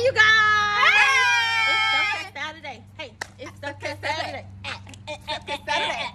you guys! Hey! It's Self-Care Saturday. Hey, it's Self-Care Saturday. Saturday.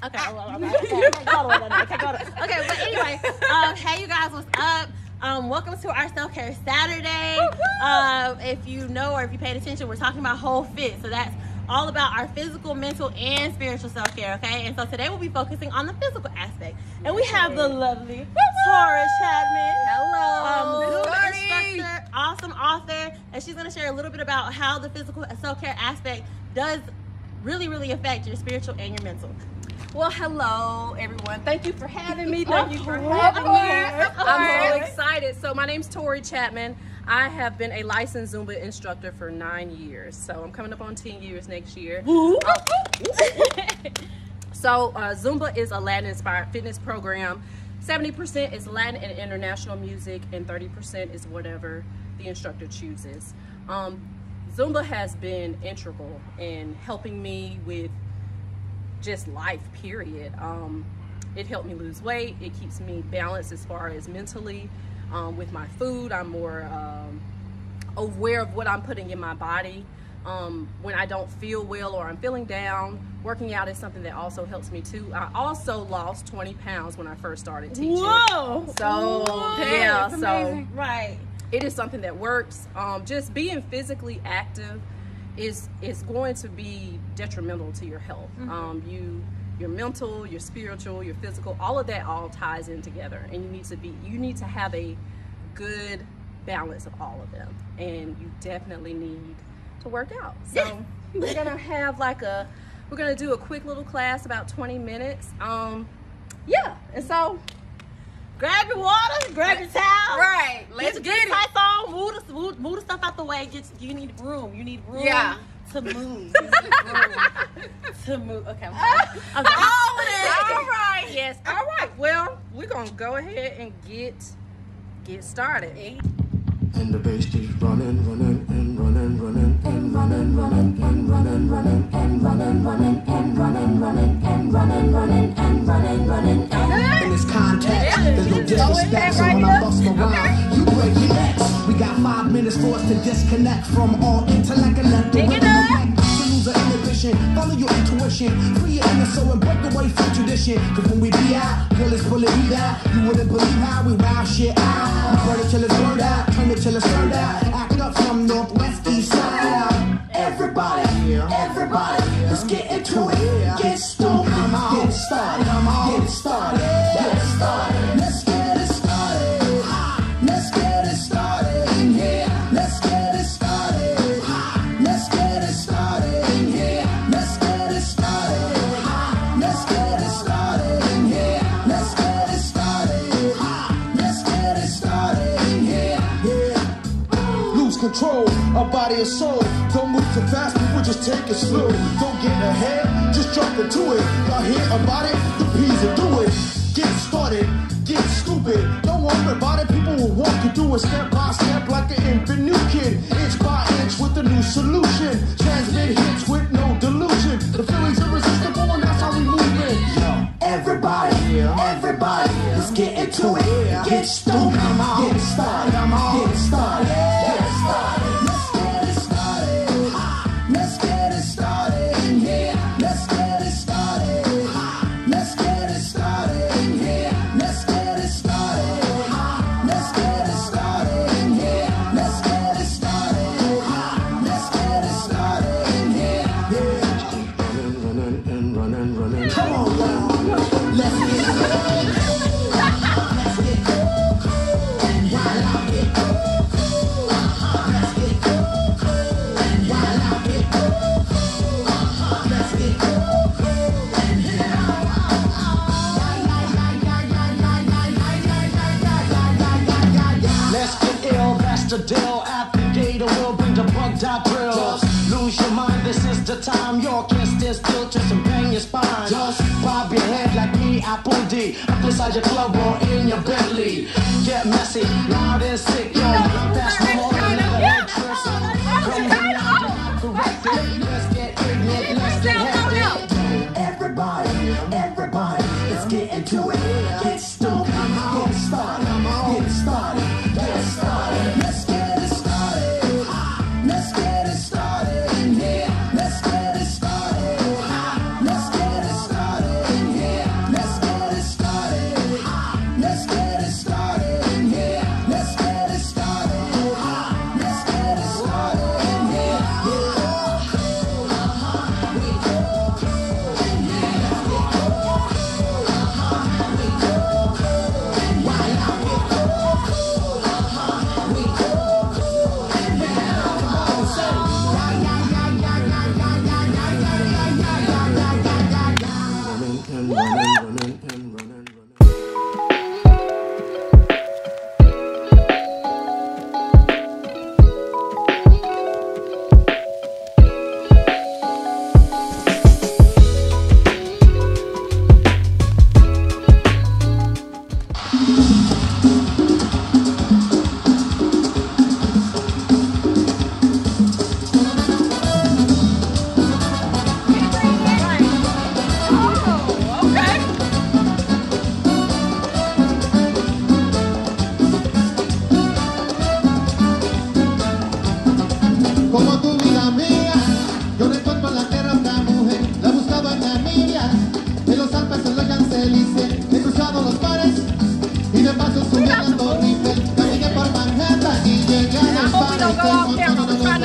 Okay, but anyway, hey you guys, what's up? Welcome to our Self-Care Saturday. If you know or if you paid attention, we're talking about whole fit. So that's all about our physical, mental, and spiritual self-care, okay? And so today we'll be focusing on the physical aspect. And we have the lovely Torrie Chatman. Hello. ZUMBA instructor, awesome author, and she's going to share a little bit about how the physical self-care aspect does really affect your spiritual and your mental. Well, hello, everyone. Thank you for having me. Thank you for having me. I'm so excited. So my name's Torrie Chatman. I have been a licensed Zumba instructor for 9 years. So I'm coming up on 10 years next year. So Zumba is a Latin-inspired fitness program. 70% is Latin and international music, and 30% is whatever the instructor chooses. Zumba has been integral in helping me with just life, period. It helped me lose weight. It keeps me balanced as far as mentally. With my food, I'm more aware of what I'm putting in my body. When I don't feel well or I'm feeling down, working out is something that also helps me too. I also lost 20 pounds when I first started teaching. Whoa! So yeah, so right. It is something that works. Just being physically active is going to be detrimental to your health. Your mental, your spiritual, your physical, all of that all ties in together, and you need to have a good balance of all of them, and you definitely need to work out. So we're gonna have we're gonna do a quick little class, about 20 minutes. Yeah, and so grab your water, grab your towel. Right, let's get it. Tights on, move the stuff out the way. You need room. You need room. Yeah. To move. You need room to move. Okay. I'm All right. Yes. All right. Well, we're gonna go ahead and get started. And the bass keeps running and running and running and running and running and running. In this context, there's no disrespect. So when I bust my rhyme, you break your necks. We got 5 minutes for us to disconnect from all intellect and let the rhythm lose the inhibition. Follow your intuition, free your inner soul and break away from tradition. Cause when we be out, girl, it's bullet beat out. You wouldn't believe how we wow shit out. We burn it till it's burned out, turn it till it's turned out. Act up from northwest east side. Everybody, let's get into it. Get stoked, get started, get started, get started. Let's get it started. Let's get it started in here. Let's get it started. Let's get it started in here. Let's get it started. Let's get it started in here. Let's get it started. Let's get it started in here. Yeah. Lose control of body and soul. Don't move too fast, people just take it slow. Don't get ahead, just jump into it. Y'all hear about it? The P's will do it. Get started, get stupid. Don't worry about it, people will walk you through it step by step like an infant new kid. Inch by inch with a new solution. Transmit hits with no delusion. The feeling's irresistible and that's how we move it. Everybody, let's get into it. Get stupid, get started, get started, get started. Let's get it started. Let's get it started in here. Let's get it started. Let's get it started in here. Let's get it started. Let's get it started in here. Let's get it started. Let's get it started in here. Yeah. Running. Come on, y'all. Let's get it. Let's get it. And while I get it. Let's get it. And while I get it. Let's get it. Let's get ill, that's the deal. Applicator will bring the bugged out drills. Lose your mind, this is the time. You can't stand still, twist and bang your spine. Just bob your head like me, Apple D. Up inside your club or in your Bentley. Get messy, loud and sick, yo. That's more than electricity. Come on, correct it. Let's get ignorant, let's get hectic. Everybody, let's get into it. Get stupid, get started, get started, get started. Let's get it started. de paso subí a la Torre Eiffel, caminé por Manhattan y llegué al Empire State.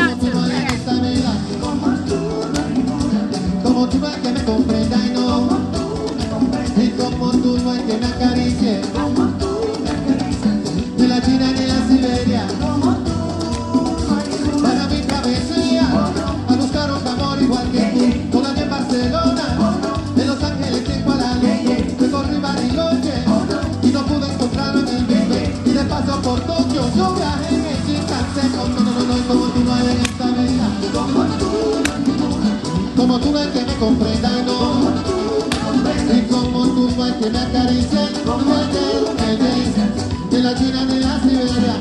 Como tú no hay que me comprenda y no, y como tú no hay que me acaricie, ni la China ni la Siberia. Para mi travesía, a buscar un amor igual que tú, todavía en Barcelona, en Los Ángeles, en Kuala Lumpur, recorrí Bariloche y no pude encontrarlo en el Big y de paso por Tokio, yo viajé en el Shinkansen. No, como tú no hay en esta vida, como tú no hay que me comprenda y no, y como tú no hay que me acaricie, ni la China ni la Siberia.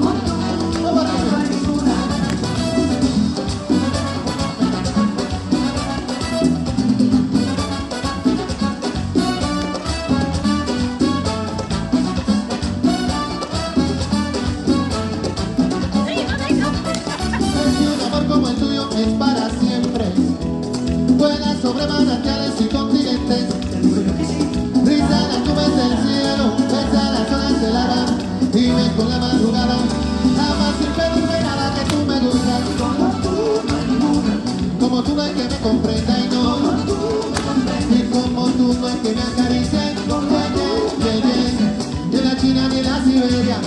Un amor como el tuyo es para siempre. Vuela sobre manantiales y continentes. Risa las nubes del cielo, besa las olas del mar y ven con la madrugada. Jamás sin pedirme nada que tú me dulzas. Como tú no hay que me comprenda y no, y como tú no hay que me acaricie, ni la China ni la Siberia.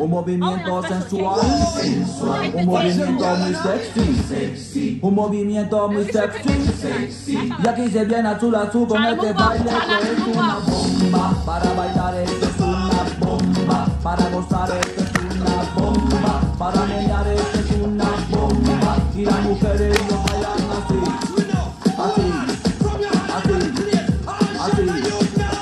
Un movimiento sensual, un movimiento muy sexy, un movimiento muy sexy. Y aquí se viene azul azul con este baile que es una bomba. Para bailar esto es una bomba, para gozar esto es una bomba, para menear esto es una bomba. Y las mujeres lo bailan así, así, así, así.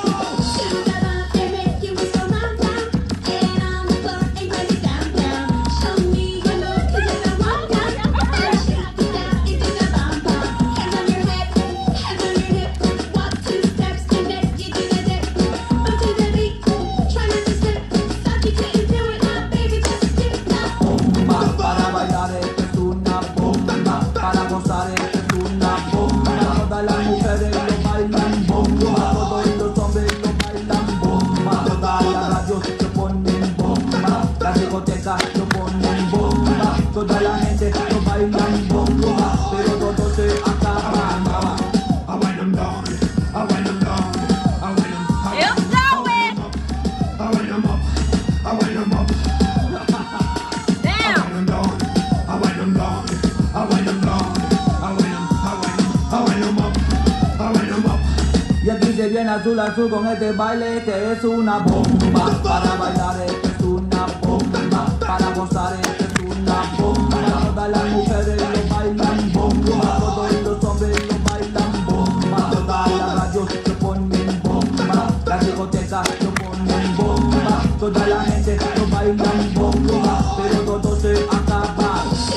Lo ponen bomba, toda la gente lo bailan bomba, pero todo se acaba. I want them down, I want them down, I want them up, I want them up, I want them up. Damn. I want them down, I want them down, I want them down, I want them up, I want them up. Y aquí se viene azul azul con este baile que es una bomba, para bailar esto es una bomba, para gozar esto es una bomba. Todas las mujeres lo bailan bomba, todos los hombres lo bailan bomba, todas las radios lo ponen bomba, las discotecas lo ponen bomba, toda la gente lo bailan bomba, pero todo se acaba.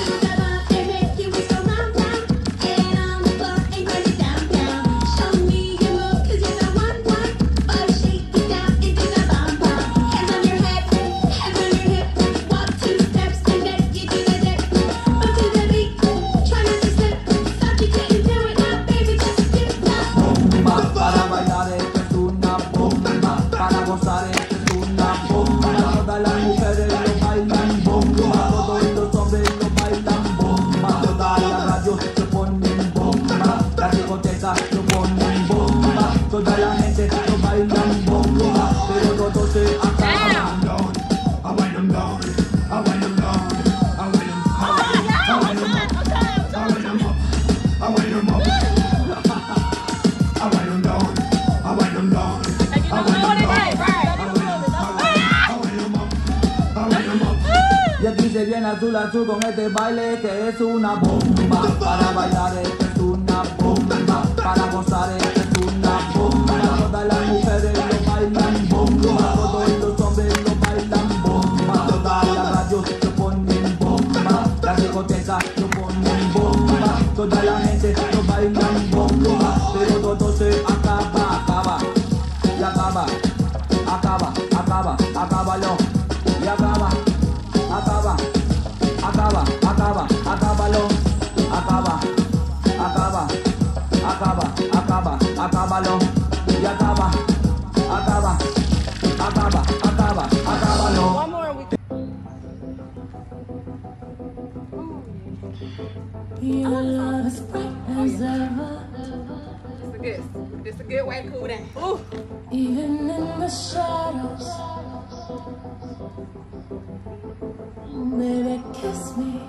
Lo ponen bomba, toda la gente lo bailan bomba, pero todo se acaba. I want them down, I want them down, I want them up, I want them up, I want them up, I want them up, I want them down, I want them down, I want them up, I want them up. Y aquí se viene azul azul con este baile que es una bomba, para bailar esto es una bomba, para gozar esto es una bomba. Todas las mujeres lo bailan bomba, todos los hombres lo bailan bomba, todas las radios lo ponen bomba, las discotecas lo ponen bomba, toda la gente lo bailan bomba, pero todo se acaba, acaba, y acaba, acaba, acaba, acábalo, y acaba, acaba, acaba, acaba, acábalo, acaba, acaba, acaba, acaba, acábalo, y acaba, acaba, acaba, acaba, acábalo. One more and we Your love is bright as ever. It's a good way to cool down. Ooh. Even in the shadows. Baby, kiss me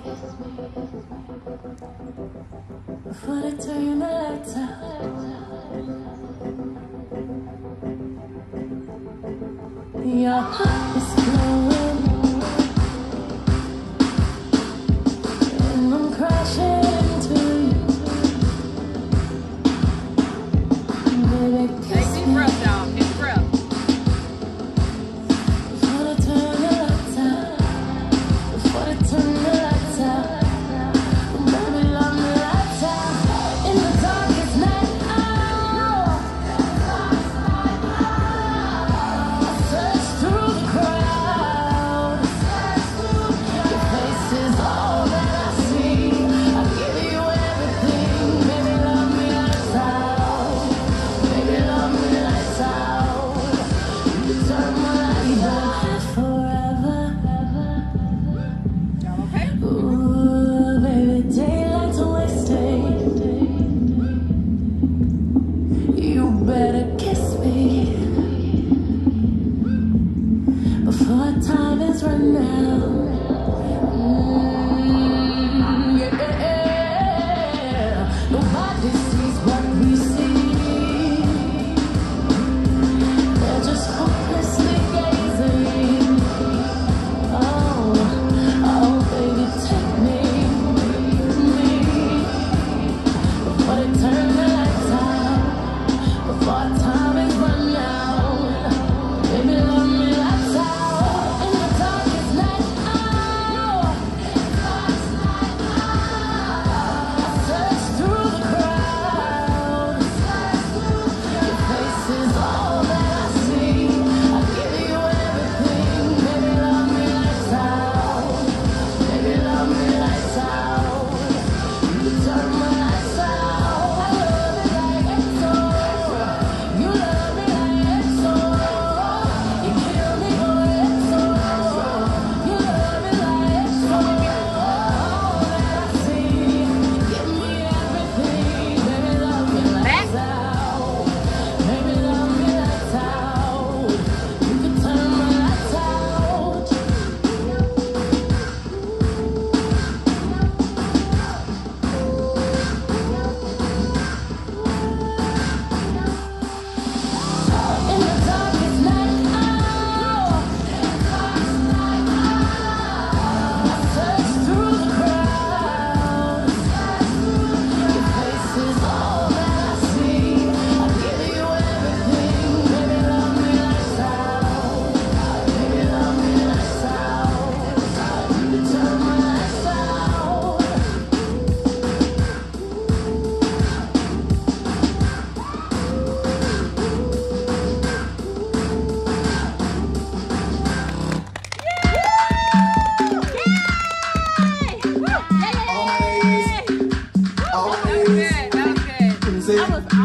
before they turn the lights out. Your heart is glowing, and I'm crashing into you. Baby, kiss Deep me breath, y'all. Deep breath. before they turn the lights out. Before they turn the lights out. Baby, love me lights out. In the darkest night. I search through the crowd. Your face is all that I see. I give you everything. Baby, love me lights out. Baby, love me lights out. You can turn my lights out forever. Y'all okay? Ooh, baby, daylight's wasting. You better kiss me before time is run out.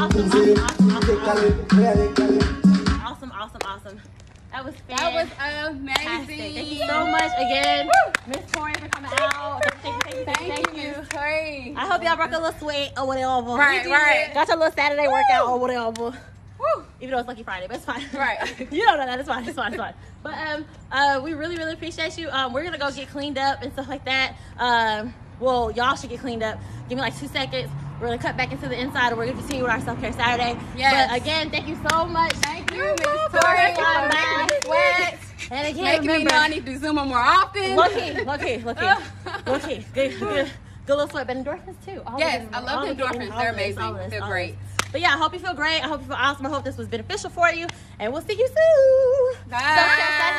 Awesome. That was amazing. Thank you so much again, Miss Torrie, for coming out. Thank you. Miss Torrie. I hope y'all broke a little sweat or whatever. Right. Got your little Saturday workout or whatever. Woo. Even though it's Lucky Friday, but it's fine. Right. You don't know that. It's fine. But we really appreciate you. We're gonna go get cleaned up and stuff like that. Well, y'all should get cleaned up. Give me like 2 seconds. We're gonna cut back into the inside and we're gonna continue with our self-care Saturday. Yes. But again, thank you so much. Thank you, Miss Torrie, for making me sweat. And again, Making me know I need to do Zumba more often. Look-y. Good little sweat, but endorphins too. Yes, I love the endorphins. They're amazing. They're great. But yeah, I hope you feel great. I hope you feel awesome. I hope this was beneficial for you. And we'll see you soon. Bye.